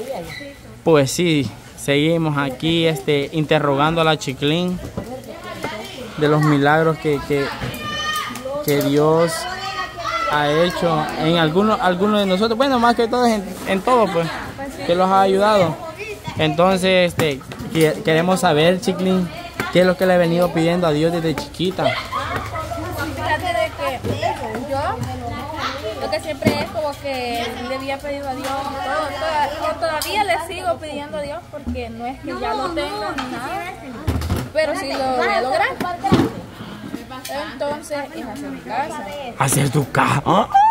Pues sí, seguimos aquí interrogando a la Chiclín de los milagros que Dios ha hecho en algunos de nosotros. Bueno, más que todo en todo, pues, que los ha ayudado. Entonces, queremos saber, Chiclín, qué es lo que le he venido pidiendo a Dios desde chiquita. Fíjate de que yo, lo que siempre es como que le había pedido a Dios todo, todavía le sigo pidiendo a Dios porque no es que ya lo tenga ni nada, pero sí lo voy a lograr. Entonces, es hacer mi casa. Hacer tu casa.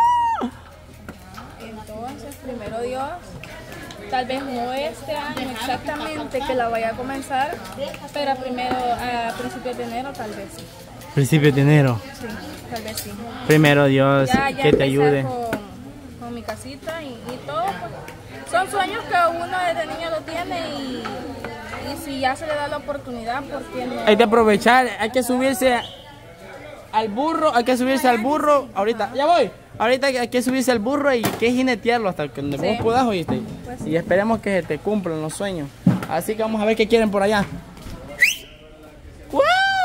Entonces, primero Dios, tal vez no este año exactamente que la vaya a comenzar, pero primero a principios de enero tal vez sí. Principios de enero. Sí, tal vez sí. Primero Dios, Ya que te ayude. Con mi casita y todo. Pues, son sueños que uno desde niño lo tiene y si ya se le da la oportunidad, ¿por qué no? Hay que aprovechar, hay que subirse al burro, ahorita, ya voy. Ahorita hay que subirse al burro y que jinetearlo hasta que donde vos puedas, ¿oíste? Pues sí. Y esperemos que se te cumplan los sueños. Así que vamos a ver qué quieren por allá. ¡Wow!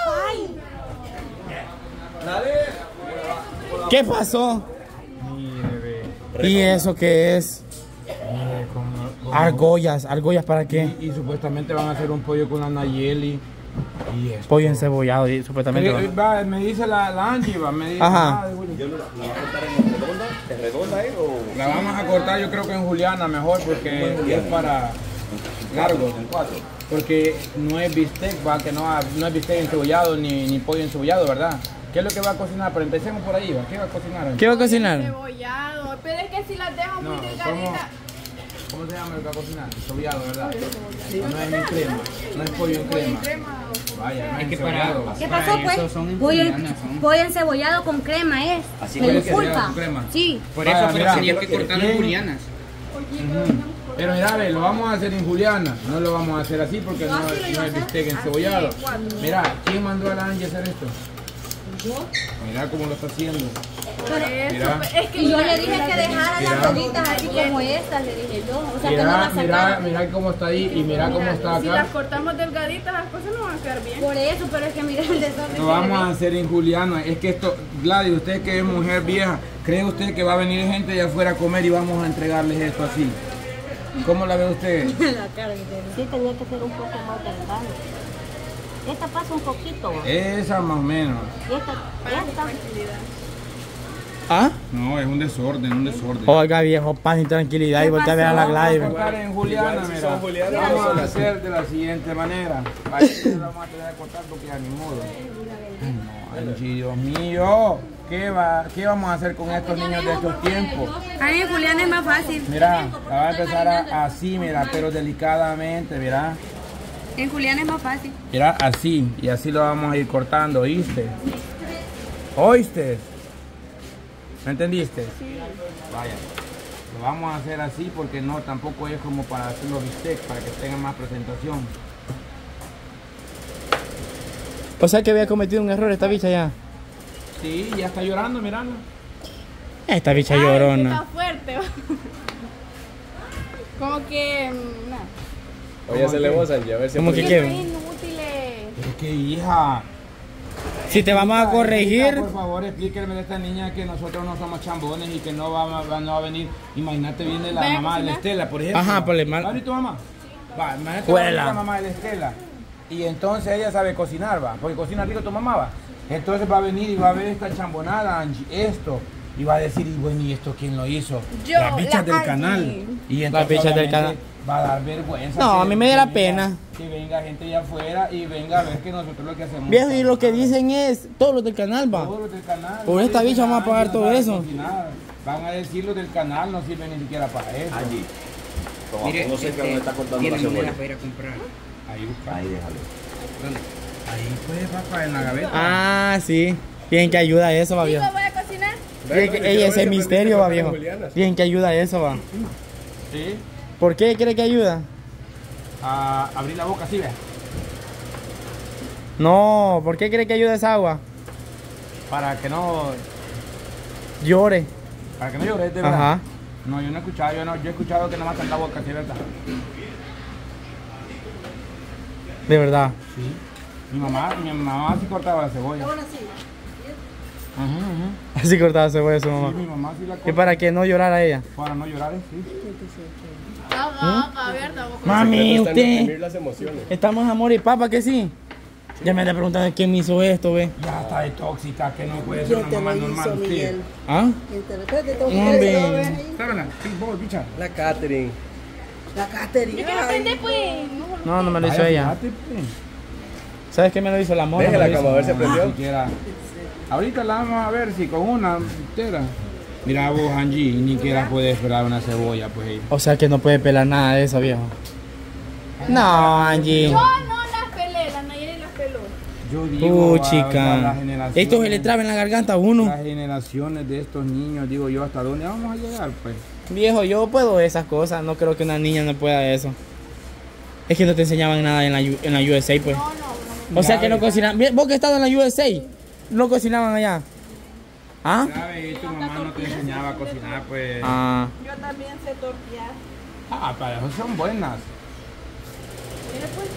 ¿Qué pasó? ¿Y eso qué es? Argollas ¿para qué? Y supuestamente van a hacer un pollo con la Nayeli. Y esto. Pollo encebollado, supuestamente. Me dice la Angie, me dice. Ajá. ¿Yo la va a cortar en redonda o...? La vamos a cortar yo creo que en juliana mejor porque es para largo. Porque no es bistec, que no es bistec encebollado ni pollo encebollado, ¿verdad? ¿Qué es lo que va a cocinar? Pero empecemos por ahí, ¿va? ¿Qué va a cocinar? ¿Qué va a cocinar? Cebollado, pero es que si las dejo muy delgaditas. ¿Cómo se llama lo que va a cocinar? Cebollado, ¿verdad? No es en crema, no es pollo en crema. Vaya, no es encebollado. ¿Qué pasó pues? Pollo encebollado con crema es. Así ¿Me que disculpa? crema. Sí. Por eso, pero tenía que cortarlo en julianas. Pero mira, lo vamos a hacer en juliana, no lo vamos a hacer así porque no es bistec encebollado. Mira, ¿quién mandó a la Angie a hacer esto? Mira cómo lo está haciendo. Mira. Es que y yo le dije que dejara las bolitas así como estas, le dije yo. O sea, que no las sacara. Mira cómo está ahí y mira cómo está acá. Si las cortamos delgaditas, las cosas no van a quedar bien. Por eso, pero es que mira el desorden. Lo vamos a hacer en juliana. Es que esto, Gladys, usted que es mujer vieja, ¿cree usted que va a venir gente de afuera a comer y vamos a entregarles esto así? ¿Cómo la ve usted? La cara que tiene. Sí, tenía que ser un poco más delgado. Esta pasa un poquito. Esa más o menos. Esta. ¿Ah? No, es un desorden, Oiga, viejo, paz y tranquilidad y voltea a ver a la Gladys. Vamos a cortar en juliana, mira. Vamos a hacer de la siguiente manera. Ahí vamos a tener que cortar porque ya ni modo. No, Angie, Dios mío. ¿Qué vamos a hacer con estos niños de estos tiempos? Ay, Julián es más fácil. Mira, la va a empezar así, mira, pero delicadamente, mira. En Julián es más fácil. Mira, así, y así lo vamos a ir cortando, ¿oíste? ¿Oíste? ¿Me entendiste? Sí. Vaya, lo vamos a hacer así porque no, tampoco es como para hacer los bistecs, para que tengan más presentación. O sea que había cometido un error esta bicha ya. Sí, ya está llorando, mirando. Esta bicha llorona. Está fuerte. Como que... Oye, hacerle voz allí, a ver si... ¿Cómo que qué? Inútiles. Es que, hija... Si te vamos a corregir... Por favor, explíqueme a esta niña que nosotros no somos chambones y que no va a venir. Imagínate, viene la mamá de la Estela, por ejemplo. Ajá, por el mal... ¿Va a venir tu mamá? Va, imagínate la mamá de la Estela. Y entonces ella sabe cocinar, va. Porque cocina rico tu mamá, va. Entonces va a venir y va a ver esta chambonada, Angie, esto. Y va a decir, y bueno, ¿y esto quién lo hizo? Yo, las bichas del canal. Y entonces, las bichas del canal. Va a dar vergüenza. No, a mí me da la pena. Que venga gente allá afuera y venga a ver que nosotros lo que hacemos. Viejo, y lo que dicen es, todos los del canal, va. Todos los del canal. Por esta bicha vamos a pagar todo eso. Van a decir los del canal, no sirven ni siquiera para eso. Allí. Mire, no sé qué está cortando la cebolla. cebolla. Para ir a comprar. Ahí busca. Ahí déjalo. ¿Dónde? Ahí pues, papá, en la gaveta. Ah, sí. Bien que ayuda eso, va, viejo. ¿Cómo voy a cocinar? Bien que, ey, ese misterio, va, viejo. Bien que ayuda eso, va. Sí. ¿Por qué cree que ayuda? A abrir la boca, sí, ve. No, ¿por qué cree que ayuda esa agua? Para que no Llore. llores, de verdad. Ajá. No, yo no he escuchado, yo he escuchado que nomás canta boca, ¿sí, verdad? De verdad. Sí. Mi mamá sí cortaba la cebolla. Así cortaba cebolla su mamá. Sí, mi mamá sí la corta. ¿Y para que no llorara ella? Para no llorar, sí. Mami, usted. Reprimir las emociones. Estamos amor y papa, que sí. Ya me anda preguntando quién me hizo esto, ve. Ya está de tóxica, que no puede ser una mamá normal. Usted. ¿Ah? Hombre. Sábala, sí, vos, bicha. La Catherine. La Catherine. ¿Qué aprende, pues? No, no me lo hizo ella. Fíjate, pues. ¿Sabes qué me lo hizo la mona? Déjela Me lo como a hizo. ver si aprendió. Siquiera. Ahorita la vamos a ver si con una entera. Mira vos, Angie, ni siquiera puede esperar una cebolla, pues. O sea que no puede pelar nada de eso, viejo. No, Angie. Yo no las pelé, la Nayeli las peló. Yo digo, Chica. las generaciones- Esto se le traba en la garganta a uno. Las generaciones de estos niños, digo yo, ¿hasta dónde vamos a llegar, pues? Viejo, yo puedo esas cosas. No creo que una niña no pueda eso. Es que no te enseñaban nada en la USA, pues. O sea que no cocinaban. Vos que estás en la USA, no cocinaban allá. ¿Ah? ¿Sabes? Tu mamá no te enseñaba a cocinar, pues. Ah. Yo también sé tortear. Para eso son buenas. Mira, pues.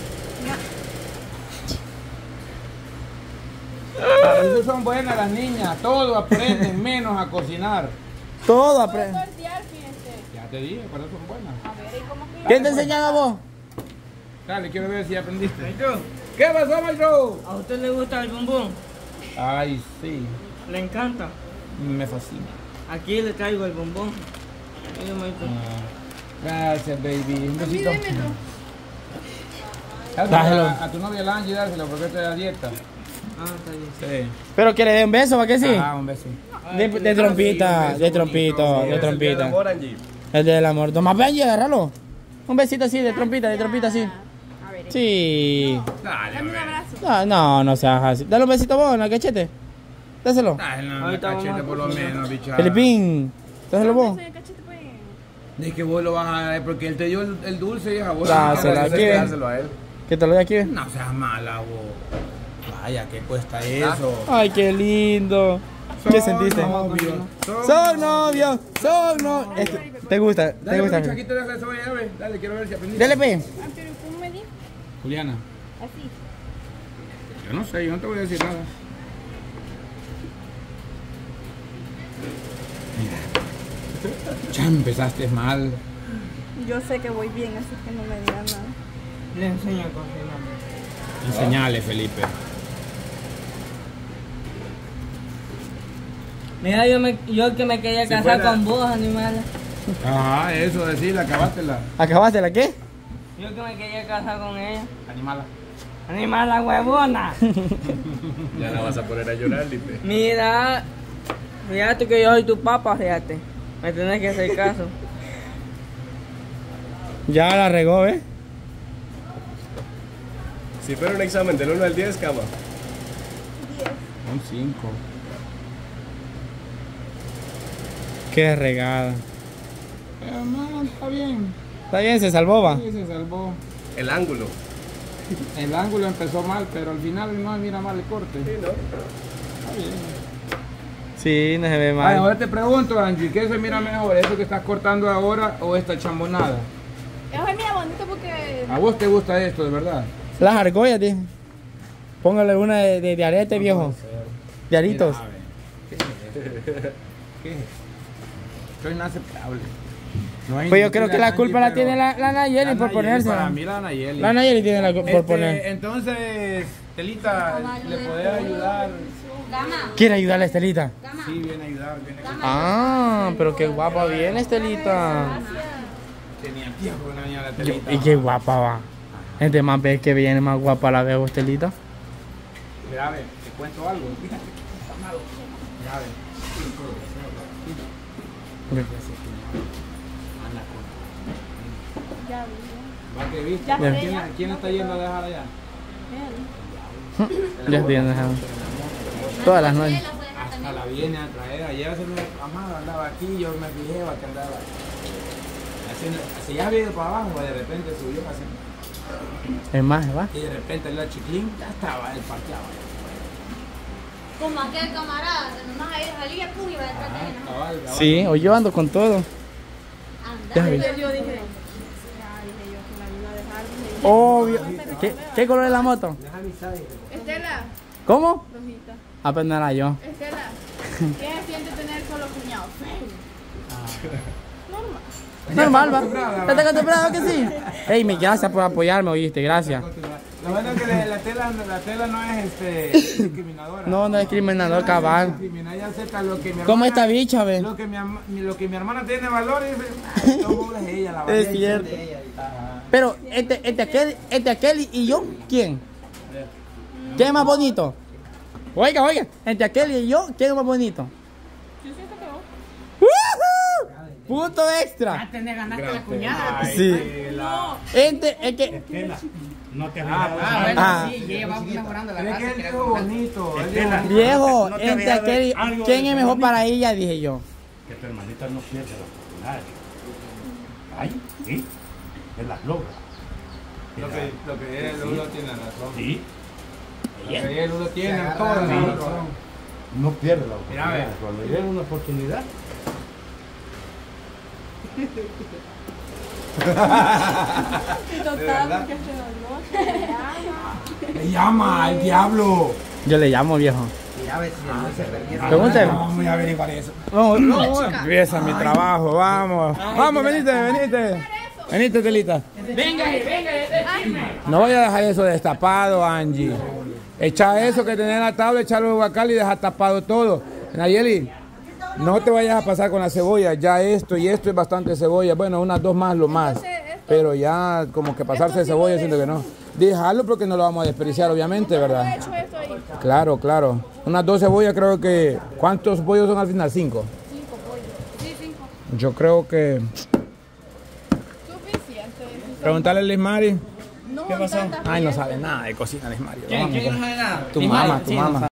Para eso son buenas las niñas. Todo aprenden menos a cocinar. Todo Puedo aprende. tortear, fíjense. Ya te dije, para eso son buenas. A ver, ¿y cómo que ¿Quién te enseñaba a vos? Dale, quiero ver si aprendiste. ¿Qué pasó, maestro? ¿A usted le gusta el bombón? Ay, sí. ¿Le encanta? Me fascina. Aquí le traigo el bombón. Mire, maestro. Gracias, baby. Un besito. Dáselo. A tu novia la Angie, dárselo porque está de dieta. Ah, está bien. Sí. Pero que le dé un beso, ¿para qué sí? Ah, un beso. De trompita, de trompito, de trompita. Amor, Angie. El del amor. Toma, Benji, agárralo. Un besito así, de trompita así. A ver, Sí. Dale, dame un abrazo. No seas así. Dale un besito vos en la cachete. Dáselo. Dale, la Ahorita vamos cachete a por lo menos, bicha. Filipín. Dáselo vos. Soy el cachete, pues. Es que vos lo vas a dar porque él te dio el dulce y a vos. Dáselo aquí. Dárselo a él. ¿Qué te lo doy aquí? No seas mala, vos. Vaya, ¿qué cuesta eso? Ay, qué lindo. ¿Qué sentiste? Son novios. ¿Te gusta? ¿Te Dale, gusta? bicha, aquí te dejo la cebolla, ve. Dale, quiero ver si aprendiste. Dale, pe. Ah, pero ¿cómo me di? Juliana, Así. yo no sé, yo no te voy a decir nada. Mira. Ya empezaste mal. Yo sé que voy bien, así que no me digan nada. Le enseño a cocinar. Enseñale, Felipe. Mira, yo que me quería casar con vos, animales. Ah, eso, decirle, acabátela. ¿Acabaste la qué? Yo que me quería casar con ella. Animala. Animal, huevona. Ya la vas a poner a llorar, Lipe. Mira, fíjate que yo soy tu papá, fíjate. Me tenés que hacer caso. Ya la regó, ¿eh? Si fuera un examen del 1 al 10, cama. Un 5. Qué regada. No, está bien. Está bien, se salvó, va. Sí, se salvó. El ángulo. El ángulo empezó mal, pero al final no mira mal el corte. Sí, ¿no? Está bien. Sí, no se ve Ay, mal. ahora te pregunto, Angie, ¿qué se mira mejor? ¿Eso que estás cortando ahora o esta chambonada? Eso mira bonito porque... ¿A vos te gusta esto, de verdad? Las argollas, tío. Póngale una de arete, viejo. De aritos. Mira, a ver. ¿Qué es eso? Esto es inaceptable. No hay Pues yo ni creo que siquiera la culpa Angie, la tiene pero- la Nayeli por ponerse. Para mí la Nayeli. La Nayeli tiene la culpa por poner. Entonces, Telita, ¿le podés ayudar? ¿Quiere ayudarle a Estelita? Sí, viene a ayudar, viene a ayudar. Ah, pero qué guapa viene Estelita. Tenía tiempo que no venía la Telita. Y qué guapa va. Entre más ves que viene, más guapa la veo, Estelita. Mira, a ver, te cuento algo. Fíjate, está malo. Mira, a ver. Anda con- Ya vi. Va que viste. Ya sé, ¿Quién, ya. quién está yendo a dejar allá? Ya estoy dejando. Todas las noches. Hasta la viene a traer. Ayer se me amaba, andaba aquí, yo me fijé que andaba. Así ya había ido para abajo, de repente subió así. Es más, va. Y de repente la chiquilín ya estaba él parqueado. Como aquel camarada, que nomás ahí salía, pum, iba detrás de él. Cabal, cabal. Sí, hoy yo ando con todo. Ya vi. Yo dije, yo que la vino a dejar. Obvio. ¿Qué color es la moto? Estela, ¿Cómo? rojita. Apenas era yo. Estela, ¿qué se siente tener solo cuñado? Normal, va. ¿Estás acostumbrado que sí? Ey, gracias por apoyarme, oíste, gracias. Lo bueno es que la tela no es discriminadora. No, no es discriminador, cabal. Ya acepta lo que mi hermana, ¿Cómo esta bicha, ve? lo que mi hermana tiene valor y no es ella la valor. Es cierto. Pero, este aquel y yo, ¿quién? ¿Quién es más bonito? Oiga, entre aquel y yo, ¿quién es más bonito? Yo siento que vos. ¡Woohoo! Punto extra. Ya tenés ganaste la cuñada. Sí. Es que. No te Bueno, sí, ya vamos mejorando la Es raza. que que es era bonito. Viejo, entre aquel, ¿quién es mejor para ella? Dije yo. Que tu hermanita no pierde la oportunidad. Ay, sí, es la logra. Lo que él uno tiene razón. Sí, Lo que él uno tiene toda la razón. no pierde la Mira, oportunidad. ve. Cuando llegue una oportunidad, Total, porque se dolió. Le llama al diablo. Yo le llamo, viejo. Ya ves si no se perdiera. Pregúntale. Vamos a averiguar eso. Vamos, empieza mi trabajo, vamos. Vamos, venite. Venite, Telita. Venga. No voy a dejar eso destapado, Angie. Echa eso que tenés en la tabla, echarlo de guacal y deja tapado todo. Nayeli, no te vayas a pasar con la cebolla. Ya esto y esto es bastante cebolla. Bueno, unas 2 más, lo más. Pero ya como que pasarse de cebolla, siento que no. Déjalo porque no lo vamos a desperdiciar, obviamente, ¿verdad? He hecho esto ahí. Claro. Unas 2 cebollas creo que... ¿Cuántos pollos son al final? 5. 5 pollos. Sí, 5. Yo creo que... Suficiente. Preguntarle a Lismari. No, ¿qué pasó? Ay, no sabe nada de cocina, Lismari. ¿Quién no sabe nada? Tu mamá.